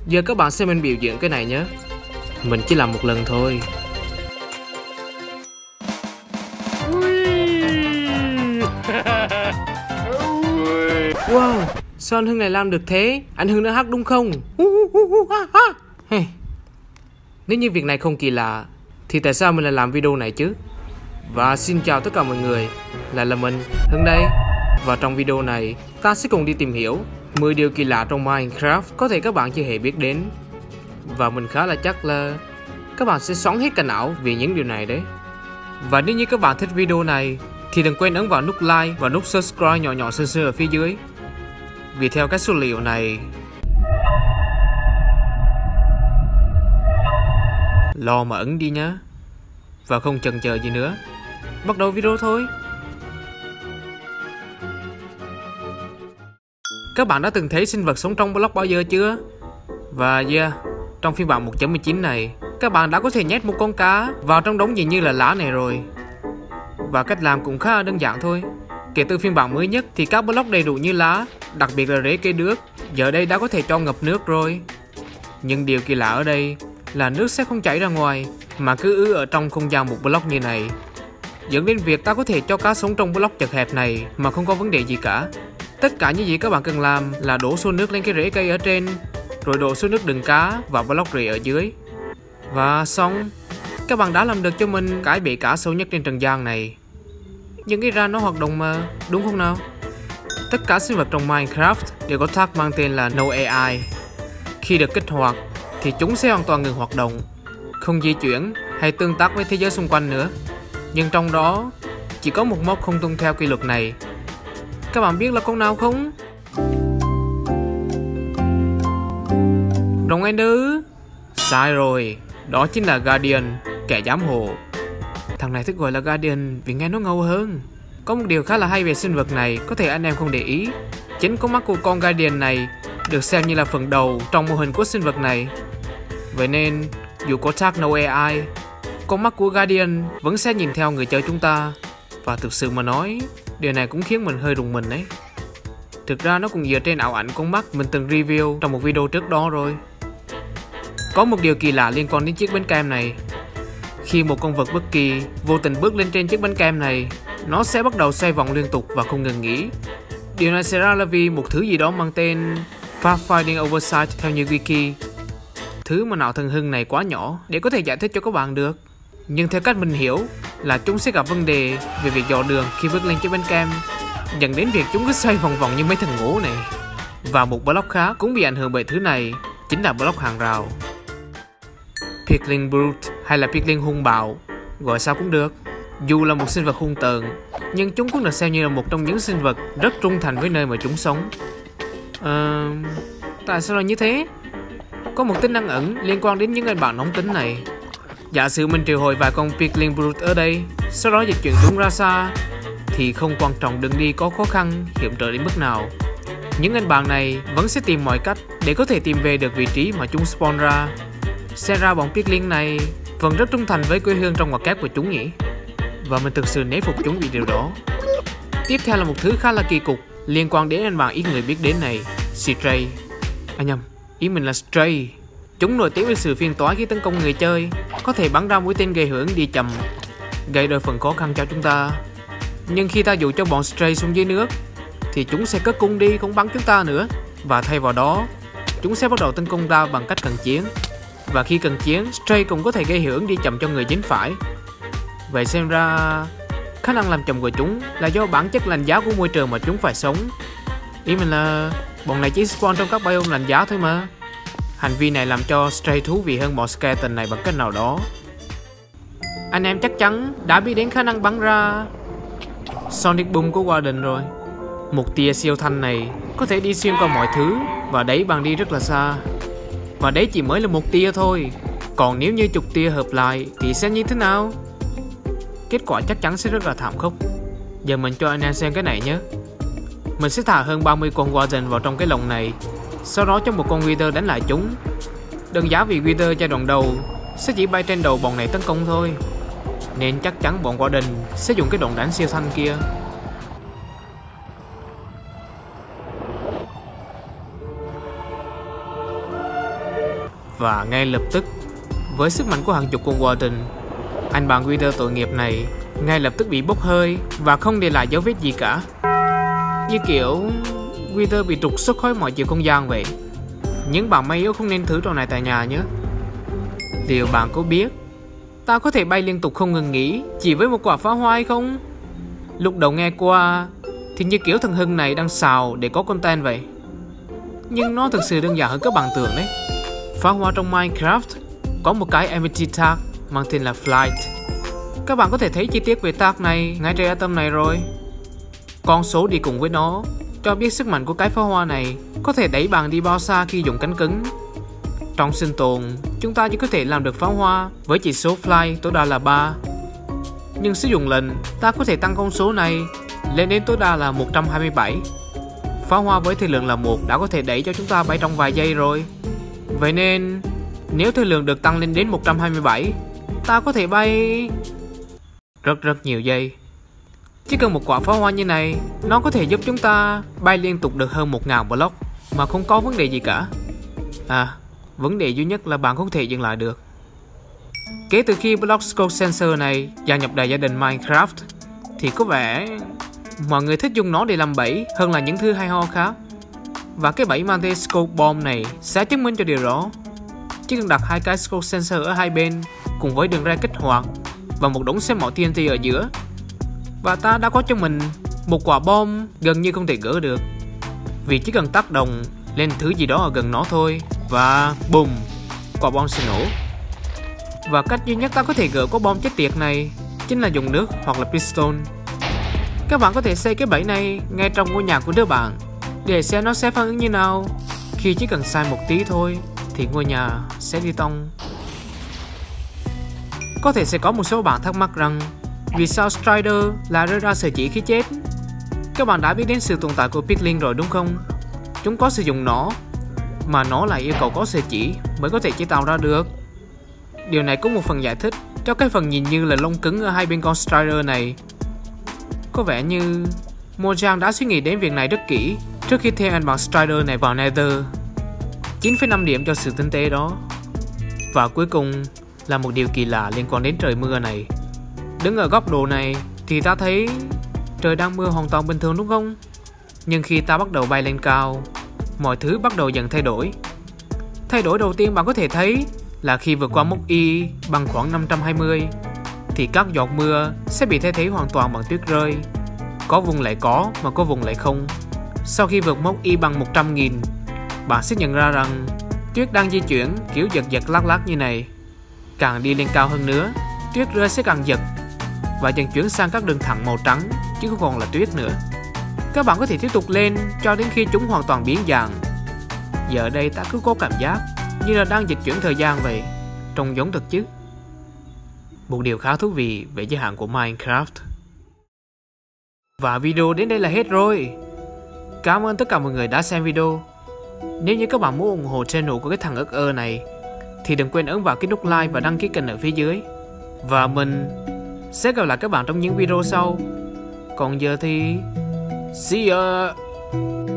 Giờ các bạn xem mình biểu diễn cái này nhé. Mình chỉ làm một lần thôi. Wow, sao anh Hưng này làm được thế? Anh Hưng đã hát đúng không? Hey. Nếu như việc này không kỳ lạ thì tại sao mình lại làm video này chứ? Và xin chào tất cả mọi người, lại là mình, Hưng đây. Và trong video này, ta sẽ cùng đi tìm hiểu 10 điều kỳ lạ trong Minecraft có thể các bạn chưa hề biết đến. Và mình khá là chắc là các bạn sẽ xoắn hết cả não vì những điều này đấy. Và nếu như các bạn thích video này thì đừng quên ấn vào nút like và nút subscribe nhỏ nhỏ sơ ở phía dưới. Vì theo các số liệu này, lo mà ấn đi nhá. Và không chần chờ gì nữa, bắt đầu video thôi. Các bạn đã từng thấy sinh vật sống trong block bao giờ chưa? Và trong phiên bản 1.19 này, các bạn đã có thể nhét một con cá vào trong đống gì như là lá này rồi. Và cách làm cũng khá là đơn giản thôi. Kể từ phiên bản mới nhất thì các block đầy đủ như lá, đặc biệt là rễ cây đước, giờ đây đã có thể cho ngập nước rồi. Nhưng điều kỳ lạ ở đây là nước sẽ không chảy ra ngoài mà cứ ứ ở trong không gian một block như này, dẫn đến việc ta có thể cho cá sống trong block chật hẹp này mà không có vấn đề gì cả. Tất cả những gì các bạn cần làm là đổ xô nước lên cái rễ cây ở trên, rồi đổ xô nước đựng cá vào block rễ ở dưới. Và xong, các bạn đã làm được cho mình cái bể cá sâu nhất trên trần gian này. Những cái ra nó hoạt động mà, đúng không nào? Tất cả sinh vật trong Minecraft đều có tag mang tên là No AI. Khi được kích hoạt thì chúng sẽ hoàn toàn ngừng hoạt động, không di chuyển hay tương tác với thế giới xung quanh nữa. Nhưng trong đó chỉ có một mob không tuân theo quy luật này. Các bạn biết là con nào không? Rồng Ender. Sai rồi, đó chính là Guardian, kẻ giám hộ. Thằng này thích gọi là Guardian vì nghe nó ngầu hơn. Có một điều khá là hay về sinh vật này, có thể anh em không để ý. Chính con mắt của con Guardian này được xem như là phần đầu trong mô hình của sinh vật này. Vậy nên, dù có tag No AI, con mắt của Guardian vẫn sẽ nhìn theo người chơi chúng ta. Và thực sự mà nói, điều này cũng khiến mình hơi rùng mình đấy. Thực ra nó cũng dựa trên ảo ảnh con mắt mình từng review trong một video trước đó rồi. Có một điều kỳ lạ liên quan đến chiếc bánh kem này. Khi một con vật bất kỳ vô tình bước lên trên chiếc bánh kem này, nó sẽ bắt đầu xoay vòng liên tục và không ngừng nghỉ. Điều này xảy ra là vì một thứ gì đó mang tên Pathfinding Oversight theo như wiki. Thứ mà não thần Hưng này quá nhỏ để có thể giải thích cho các bạn được. Nhưng theo cách mình hiểu là chúng sẽ gặp vấn đề về việc dò đường khi bước lên chiếc bánh kem, dẫn đến việc chúng cứ xoay vòng vòng như mấy thằng ngố này. Và một block khác cũng bị ảnh hưởng bởi thứ này, chính là block hàng rào. Piglin Brute hay là Piglin hung bạo, gọi sao cũng được. Dù là một sinh vật hung tợn, nhưng chúng cũng được xem như là một trong những sinh vật rất trung thành với nơi mà chúng sống. Tại sao là như thế? Có một tính năng ẩn liên quan đến những anh bạn nóng tính này. Giả sử mình triệu hồi vài con Piglin Brute ở đây, sau đó dịch chuyển chúng ra xa, thì không quan trọng đường đi có khó khăn, hiểm trở đến mức nào, những anh bạn này vẫn sẽ tìm mọi cách để có thể tìm về được vị trí mà chúng spawn ra. Xem ra bọn Piglin này vẫn rất trung thành với quê hương trong ngoặc kép của chúng nhỉ. Và mình thực sự nể phục chúng vì điều đó. Tiếp theo là một thứ khá là kỳ cục liên quan đến anh bạn ít người biết đến này, Stray. Nhầm, ý mình là Stray. Chúng nổi tiếng với sự phiền toái khi tấn công người chơi, có thể bắn ra mũi tên gây hưởng đi chậm, gây đôi phần khó khăn cho chúng ta. Nhưng khi ta dụ cho bọn Stray xuống dưới nước thì chúng sẽ cất cung đi, không bắn chúng ta nữa. Và thay vào đó, chúng sẽ bắt đầu tấn công ta bằng cách cận chiến. Và khi cận chiến, Stray cũng có thể gây hiệu ứng đi chậm cho người dính phải. Vậy xem ra khả năng làm chậm của chúng là do bản chất lạnh giá của môi trường mà chúng phải sống. Ý mình là bọn này chỉ spawn trong các biome lạnh giá thôi mà. Hành vi này làm cho Stray thú vị hơn bọn Skeleton này bằng cách nào đó. Anh em chắc chắn đã biết đến khả năng bắn ra Sonic Boom của Warden rồi. Một tia siêu thanh này có thể đi xuyên qua mọi thứ và đẩy bạn đi rất là xa. Và đấy chỉ mới là một tia thôi. Còn nếu như chục tia hợp lại thì sẽ như thế nào? Kết quả chắc chắn sẽ rất là thảm khốc. Giờ mình cho anh em xem cái này nhé. Mình sẽ thả hơn 30 con Warden vào trong cái lồng này, sau đó cho một con Wither đánh lại chúng. Đơn giá vì Wither giai đoạn đầu sẽ chỉ bay trên đầu bọn này tấn công thôi, nên chắc chắn bọn Warden sẽ dùng cái đòn đánh siêu thanh kia. Và ngay lập tức, với sức mạnh của hàng chục con Warden, anh bạn Wither tội nghiệp này ngay lập tức bị bốc hơi và không để lại dấu vết gì cả. Như kiểu Wither bị trục xuất khỏi mọi chiều không gian vậy. Nhưng bạn may yếu không nên thử trò này tại nhà nhé. Liệu bạn có biết ta có thể bay liên tục không ngừng nghỉ chỉ với một quả pháo hoa hay không? Lúc đầu nghe qua thì như kiểu thằng Hưng này đang xào để có content vậy. Nhưng nó thực sự đơn giản hơn các bạn tưởng đấy. Pháo hoa trong Minecraft có một cái ability tag mang tên là Flight. Các bạn có thể thấy chi tiết về tag này ngay trên item này rồi. Con số đi cùng với nó cho biết sức mạnh của cái pháo hoa này có thể đẩy bạn đi bao xa khi dùng cánh cứng. Trong sinh tồn, chúng ta chỉ có thể làm được pháo hoa với chỉ số Fly tối đa là 3. Nhưng sử dụng lệnh, ta có thể tăng con số này lên đến tối đa là 127. Pháo hoa với thời lượng là 1 đã có thể đẩy cho chúng ta bay trong vài giây rồi. Vậy nên, nếu thời lượng được tăng lên đến 127, ta có thể bay rất nhiều giây. Chỉ cần một quả pháo hoa như này, nó có thể giúp chúng ta bay liên tục được hơn 1000 block mà không có vấn đề gì cả. Vấn đề duy nhất là bạn không thể dừng lại được. Kể từ khi Block Scope Sensor này gia nhập đại gia đình Minecraft thì có vẻ mọi người thích dùng nó để làm bẫy hơn là những thứ hay ho khác. Và cái bẫy mang tên Scope Bomb này sẽ chứng minh cho điều đó. Chỉ cần đặt hai cái Scope Sensor ở hai bên cùng với đường ray kích hoạt và một đống xếp mỏ TNT ở giữa, và ta đã có cho mình một quả bom gần như không thể gỡ được. Vì chỉ cần tác động lên thứ gì đó ở gần nó thôi và bùm, quả bom sẽ nổ. Và cách duy nhất ta có thể gỡ quả bom chết tiệt này chính là dùng nước hoặc là piston. Các bạn có thể xây cái bẫy này ngay trong ngôi nhà của đứa bạn để xem nó sẽ phản ứng như nào. Khi chỉ cần sai một tí thôi thì ngôi nhà sẽ đi tông. Có thể sẽ có một số bạn thắc mắc rằng vì sao Strider lại rơi ra sợi chỉ khi chết. Các bạn đã biết đến sự tồn tại của Piglin rồi đúng không? Chúng có sử dụng nó, mà nó lại yêu cầu có sợi chỉ mới có thể chế tạo ra được. Điều này có một phần giải thích cho cái phần nhìn như là lông cứng ở hai bên con Strider này. Có vẻ như Mojang đã suy nghĩ đến việc này rất kỹ trước khi thêm anh bạn Strider này vào Nether. 9,5 điểm cho sự tinh tế đó. Và cuối cùng là một điều kỳ lạ liên quan đến trời mưa này. Đứng ở góc độ này thì ta thấy trời đang mưa hoàn toàn bình thường đúng không? Nhưng khi ta bắt đầu bay lên cao, mọi thứ bắt đầu dần thay đổi. Thay đổi đầu tiên bạn có thể thấy là khi vượt qua mốc Y bằng khoảng 520 thì các giọt mưa sẽ bị thay thế hoàn toàn bằng tuyết rơi. Có vùng lại có mà có vùng lại không. Sau khi vượt mốc Y bằng 100.000, bạn sẽ nhận ra rằng tuyết đang di chuyển kiểu giật lắc lắc như này. Càng đi lên cao hơn nữa, tuyết rơi sẽ càng giật và dần chuyển sang các đường thẳng màu trắng chứ không còn là tuyết nữa. Các bạn có thể tiếp tục lên cho đến khi chúng hoàn toàn biến dạng. Giờ đây ta cứ có cảm giác như là đang dịch chuyển thời gian vậy, trông giống thật chứ. Một điều khá thú vị về giới hạn của Minecraft. Và video đến đây là hết rồi. Cảm ơn tất cả mọi người đã xem video. Nếu như các bạn muốn ủng hộ channel của cái thằng ức ơ này thì đừng quên ấn vào cái nút like và đăng ký kênh ở phía dưới. Và mình sẽ gặp lại các bạn trong những video sau. Còn giờ thì see ya.